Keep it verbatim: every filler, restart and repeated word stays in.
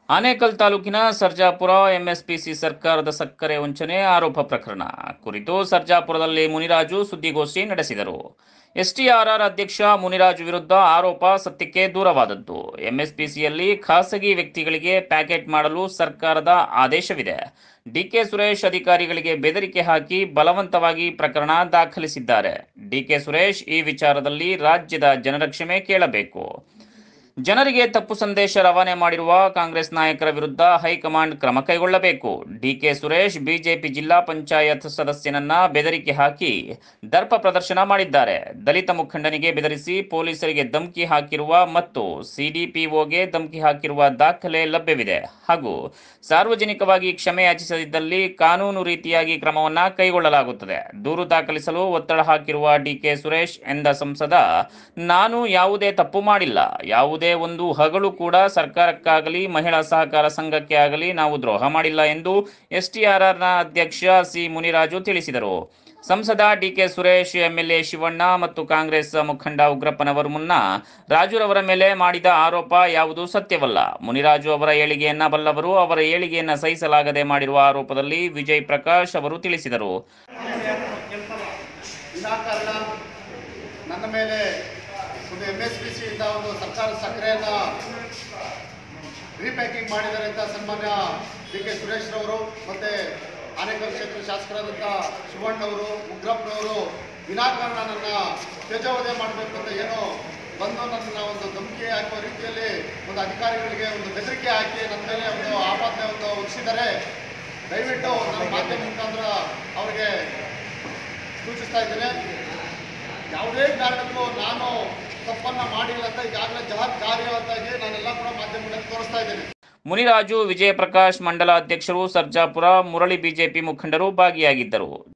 ಆನೇಕಲ್ ತಾಲೂಕಿನ ಸರ್ಜಾಪುರ ಎಂಎಸ್ಪಿಸಿ ಸರ್ಕಾರದ ಸಕ್ಕರೆ ವಂಚನೆ ಆರೋಪ ಪ್ರಕರಣ ಕುರಿತು ಸರ್ಜಾಪುರದಲ್ಲಿ ಮುನಿರಾಜು ಸುದ್ದಿಗೋಷ್ಠಿ ನಡೆಸಿದರು. ಎಸ್ಟಿಆರ್ಆರ್ ಅಧ್ಯಕ್ಷ ಮುನಿರಾಜು ವಿರುದ್ಧ ಆರೋಪ ಸತ್ಯಕ್ಕೆ ದೂರವಾದದ್ದು. ಎಂಎಸ್ಪಿಸಿಯಲ್ಲಿ ಖಾಸಗಿ ವ್ಯಕ್ತಿಗಳಿಗೆ ಪ್ಯಾಕೆಟ್ ಮಾಡಲು ಸರ್ಕಾರದ ಆದೇಶವಿದೆ. ಡಿಕೆ ಸುರೇಶ್ ಅಧಿಕಾರಿಗಳಿಗೆ ಬೆದರಿಕೆ ಹಾಕಿ ಬಲವಂತವಾಗಿ ಪ್ರಕರಣ ದಾಖಲಿಸಿದ್ದಾರೆ. ಡಿಕೆ ಸುರೇಶ್ ಈ ವಿಚಾರದಲ್ಲಿ ರಾಜ್ಯದ ಜನರ ಕ್ಷಮೆ ಕೇಳಬೇಕು. ಜನರಿಗೆ ತಪ್ಪು ಸಂದೇಶ ರವಾನೆ ಮಾಡಿರುವ ಕಾಂಗ್ರೆಸ್ ನಾಯಕರ ವಿರುದ್ಧ ಹೈಕಮಾಂಡ್ ಕ್ರಮ ಕೈಗೊಳ್ಳಬೇಕು. ಡಿಕೆ ಸುರೇಶ್ ಬಿಜೆಪಿ ಜಿಲ್ಲಾ ಪಂಚಾಯತ್ ಸದಸ್ಯನನ್ನ ಬೆದರಿಕೆ ಹಾಕಿ ದರ್ಪ ಪ್ರದರ್ಶನ ಮಾಡಿದ್ದಾರೆ. ದಲಿತ ಮುಖಂಡನಿಗೆ ಬೆದರಿಸಿ ಪೊಲೀಸರಿಗೆ ಧಮಕಿ ಹಾಕಿರುವ ಮತ್ತು ಸಿಡಿಪಿಒಗೆ ಧಮಕಿ ಹಾಕಿರುವ ದಾಖಲೆ ಲಭ್ಯವಿದೆ. ಹಾಗೂ ಸಾರ್ವಜನಿಕವಾಗಿ ಕ್ಷಮೆ ಯಾಚಿಸದಿದ್ದಲ್ಲಿ ಕಾನೂನು ರೀತಿಯಾಗಿ ಕ್ರಮವನ್ನ ಕೈಗೊಳ್ಳಲಾಗುತ್ತದೆ. ದೂರು ದಾಖಲಿಸಲು ಒತ್ತಡ ಹಾಕಿರುವ ಡಿಕೆ ಸುರೇಶ್ ಎಂದ ಸಂಸದ, ನಾನು ಯಾವುದೇ ತಪ್ಪು ಮಾಡಿಲ್ಲ, ಯಾವುದೇ ಒಂದು ಹಗಲು ಕೂಡ ಸರ್ಕಾರಕ್ಕಾಗಲಿ ಮಹಿಳಾ ಸಹಕಾರ ಸಂಘಕ್ಕೆ ಆಗಲಿ ನಾವು ದ್ರೋಹ ಮಾಡಿಲ್ಲ ಎಂದು ಎಸ್ಟಿಆರ್ಆರ್ನ ಅಧ್ಯಕ್ಷ ಸಿ ಮುನಿರಾಜು ತಿಳಿಸಿದರು. ಸಂಸದ ಡಿಕೆ ಸುರೇಶ್, ಎಂಎಲ್ಎ ಶಿವಣ್ಣ ಮತ್ತು ಕಾಂಗ್ರೆಸ್ ಮುಖಂಡ ಉಗ್ರಪ್ಪನವರು ಮುನ್ನ ರಾಜುರವರ ಮೇಲೆ ಮಾಡಿದ ಆರೋಪ ಯಾವುದೂ ಸತ್ಯವಲ್ಲ. ಮುನಿರಾಜು ಅವರ ಏಳಿಗೆಯನ್ನ ಬಲ್ಲವರು. ಅವರ ಏಳಿಗೆಯನ್ನ ಸಹಿಸಲಾಗದೆ ಮಾಡಿರುವ ಆರೋಪದಲ್ಲಿ ವಿಜಯ್ ಪ್ರಕಾಶ್ ಅವರು ತಿಳಿಸಿದರು. ನನ್ನ ಮೇಲೆ ಒಂದು ಎಮ್ ಎಸ್ ಪಿ ಸಿಯಿಂದ ಒಂದು ಸರ್ಕಾರ ಸಕ್ಕರೆಯನ್ನು ರೀಪ್ಯಾಕಿಂಗ್ ಮಾಡಿದ್ದಾರೆ ಅಂತ ಸನ್ಮಾನ್ಯ ಡಿ ಕೆ ಸುರೇಶ್ರವರು ಮತ್ತು ಆನೇಕಲ್ ಕ್ಷೇತ್ರ ಶಾಸಕರಾದಂಥ ಶಿವಣ್ಣವರು, ಉಗ್ರಪ್ಪನವರು ವಿನಾಕಾರಣ ನನ್ನ ತೇಜೋವಧೆ ಮಾಡಬೇಕು ಅಂತ ಏನೋ ಬಂದು ನನ್ನನ್ನು ಒಂದು ಧಮಕಿ ಹಾಕುವ ರೀತಿಯಲ್ಲಿ ಒಂದು ಅಧಿಕಾರಿಗಳಿಗೆ ಒಂದು ಬೆದರಿಕೆ ಹಾಕಿ ನನ್ನ ಮೇಲೆ ಒಂದು ಆಪಾದನೆ ಒಂದು ಹೊರಿಸಿದ್ದಾರೆ. ದಯವಿಟ್ಟು ನನ್ನ ಮಾಧ್ಯಮ ಮುಖಾಂತರ ಅವರಿಗೆ ಸೂಚಿಸ್ತಾ ಇದ್ದೇನೆ, ಯಾವುದೇ ಕಾರಣಕ್ಕೂ ನಾನು ತಪ್ಪನ್ನ ಮಾಡಿಲ್ಲ ಅಂತ ಈಗಾಗಲೇ ಜವಾಬ್ದಾರಿಯಾಗಿ ನಾನೆಲ್ಲ ಕೂಡ ಮಾಧ್ಯಮಗಳಲ್ಲಿ ತೋರಿಸ್ತಾ ಇದ್ದೇನೆ. ಮುನಿರಾಜು, ವಿಜಯ ಪ್ರಕಾಶ್, ಮಂಡಲ ಅಧ್ಯಕ್ಷರು ಸರ್ಜಾಪುರ, ಮುರಳಿ ಬಿಜೆಪಿ ಮುಖಂಡರು ಭಾಗಿಯಾಗಿದ್ದರು.